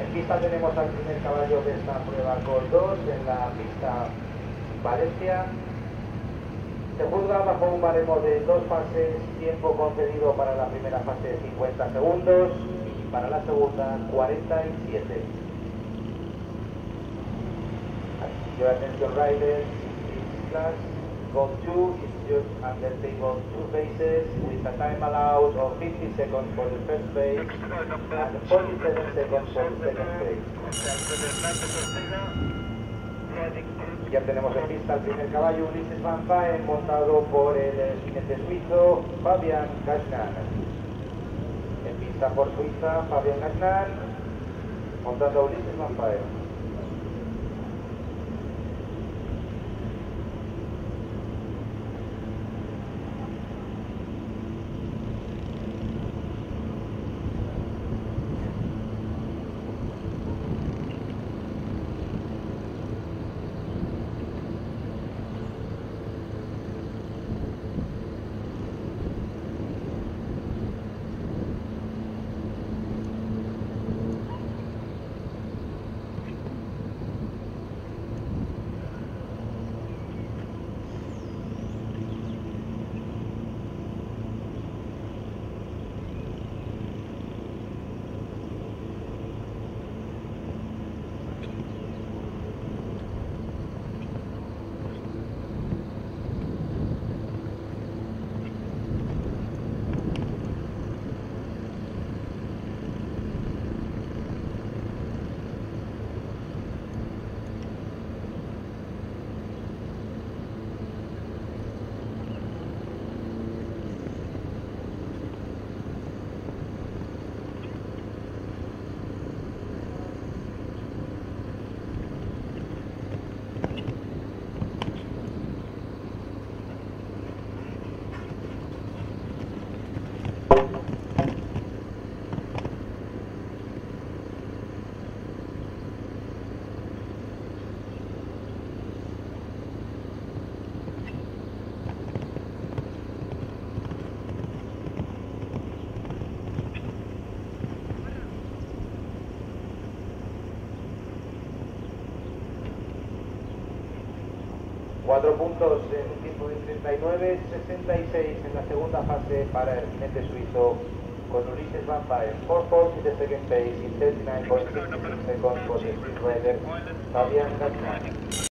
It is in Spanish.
pista tenemos al primer caballo de esta prueba Gol 2 en la pista Valencia. Se juzga bajo un baremo de 2 fases, tiempo concedido para la primera fase 50 segundos y para la segunda 47. Your attention riders, this class, Gol 2 is just under table 2 bases with a time allowed of 50 seconds for the first phase and 47 seconds for the second phase. Ya tenemos en pista el primer caballo, Ulises Van Paen, montado por el jinete suizo Fabian Gagnan. En pista por Suiza, Fabian Gagnan, montando a Ulises Van Paen. Cuatro puntos en un tiempo de 39.66 en la segunda fase para el jinete suizo con Ulises Van Paen. 4 poles in the second phase in 39.66 seconds for the Swiss rider Fabian Gagnan.